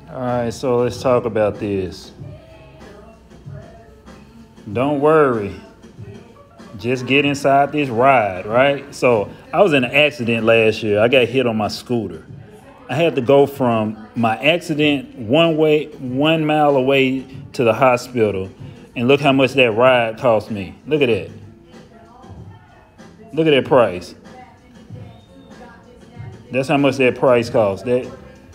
All right, so let's talk about this. Don't worry. Just get inside this ride, right? So I was in an accident last year. I got hit on my scooter. I had to go from my accident 1 mile away to the hospital. And look how much that ride cost me. Look at that. Look at that price. That's how much that price cost. That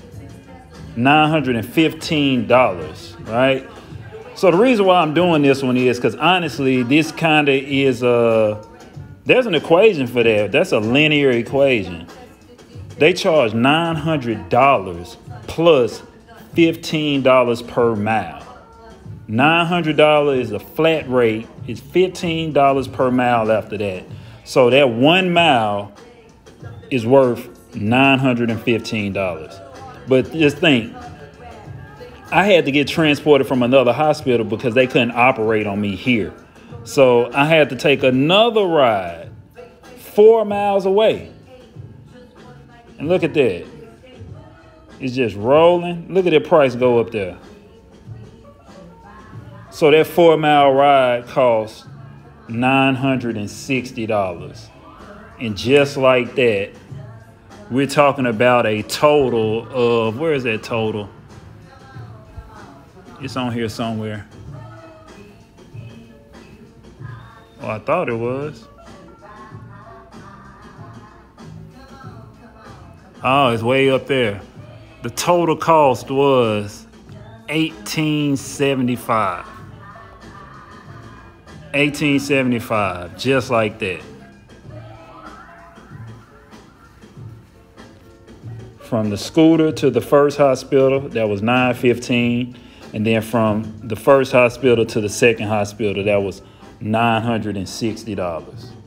$915, right? So the reason why I'm doing this one is because honestly, this kind of is there's an equation for that. That's a linear equation. They charge $900 plus $15 per mile. $900 is a flat rate. It's $15 per mile after that. So that 1 mile is worth $915. But just think, I had to get transported from another hospital because they couldn't operate on me here. So I had to take another ride 4 miles away. And look at that. It's just rolling. Look at that price go up there. So that 4 mile ride costs $960. And just like that, we're talking about a total of, where is that total? It's on here somewhere. Oh, I thought it was. Oh, it's way up there. The total cost was $1875. $1875, just like that. From the scooter to the first hospital, that was $915. And then from the first hospital to the second hospital, that was $960.